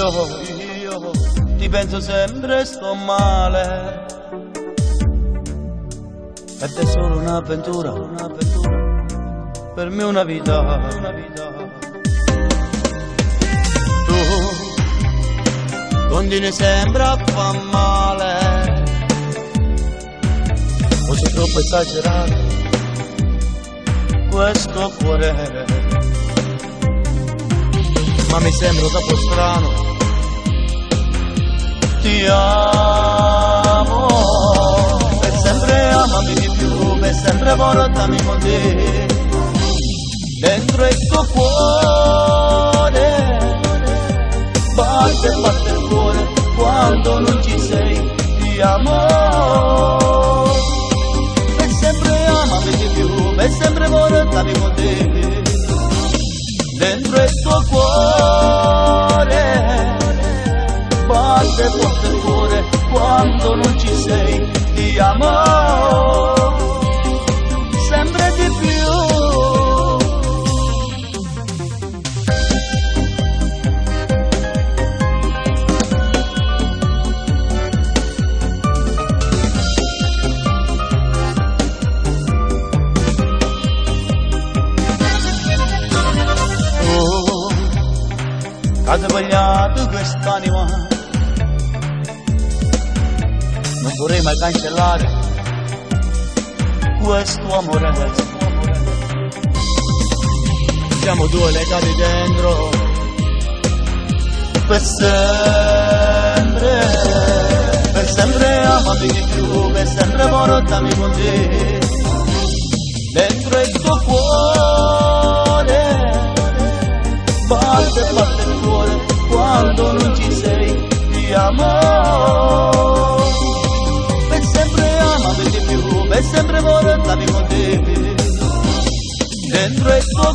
io ti penso sempre, sto male. Ed è solo un'avventura, per me una vita. Tu continui sempre a far male, forse troppo esagerato questo cuore, ma mi sembra troppo strano. Ti amo, per sempre amami di più, per sempre portami con te, dentro il tuo cuore, batte il cuore quando non ci sei. Ti amo, per sempre amami di più, per sempre portami con te, dentro il tuo cuore, batte forte il cuore quando non ci sei. Ti amo sempre di più. Oh, caso vogliato quest'anima, non vorrei mai cancellare questo amore. Siamo due legati dentro per sempre amami di più, per sempre portami con te, dentro il tuo cuore, batte il cuore quando non ci sei. Ti amo, per sempre portami con te, dentro il tuo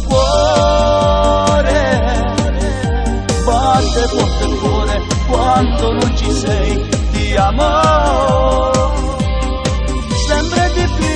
cuore, batte forte il cuore quando non ci sei. Ti amo sempre di più.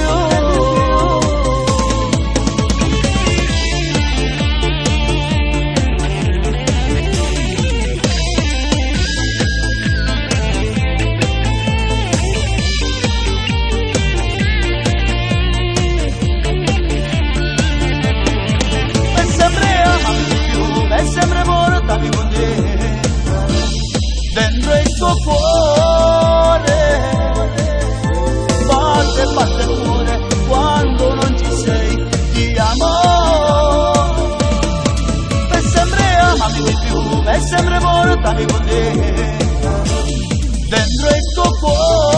Sempre portami con te, dentro il tuo cuore, batte il cuore quando non ci sei. Ti amo, per sempre amami di più, per sempre portami con te, dentro il tuo cuore.